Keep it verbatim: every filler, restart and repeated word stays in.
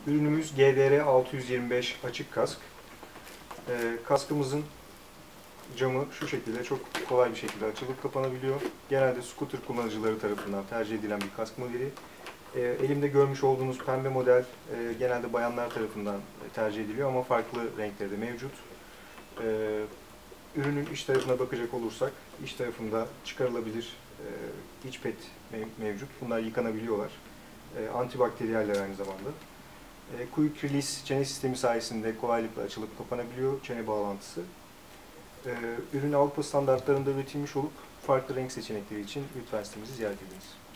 Ürünümüz G D R altı yüz yirmi beş açık kask. Ee, kaskımızın camı şu şekilde çok kolay bir şekilde açılıp kapanabiliyor. Genelde scooter kullanıcıları tarafından tercih edilen bir kask modeli. Ee, elimde görmüş olduğunuz pembe model e, genelde bayanlar tarafından tercih ediliyor ama farklı renkleri de mevcut. Ee, ürünün iç tarafına bakacak olursak, iç tarafında çıkarılabilir e, iç pet mevcut. Bunlar yıkanabiliyorlar. E, antibakteriyeller aynı zamanda. E, Quick Release çene sistemi sayesinde kolaylıkla açılıp kapanabiliyor çene bağlantısı. E, ürün Avrupa standartlarında üretilmiş olup farklı renk seçenekleri için lütfen sitemizi ziyaret ediniz.